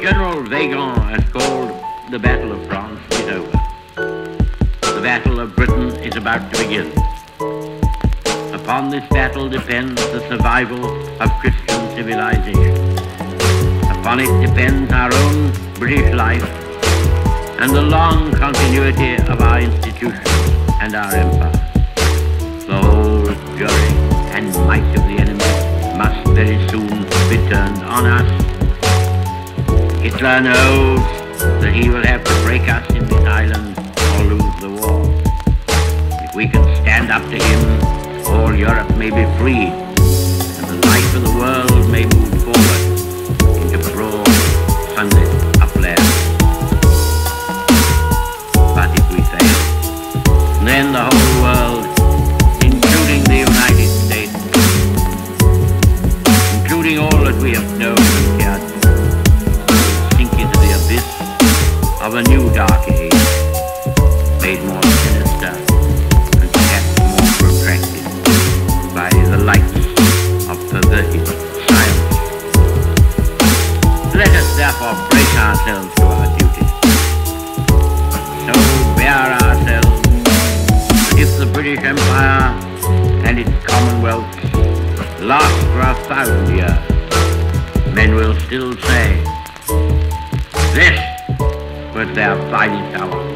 General Weygand has called the Battle of France is over. The Battle of Britain is about to begin. Upon this battle depends the survival of Christian civilization. Upon it depends our own British life and the long continuity of our institutions and our empire. The whole fury and might of the enemy must very soon be turned on us. Hitler knows that he will have to break us in this island or lose the war. If we can stand up to him, all Europe may be freed, and the life of the world may move forward into broad, sunlit uplands. But if we fail, then the whole world, including the United States, including all that we have known and cared, sink into the abyss of a new dark age, made more sinister and perhaps more protracted by the lights of perverted science. Let us therefore break ourselves to our duties. So bear ourselves that if the British Empire and its commonwealths last for 1,000 years, men will still say, this was their finest hour.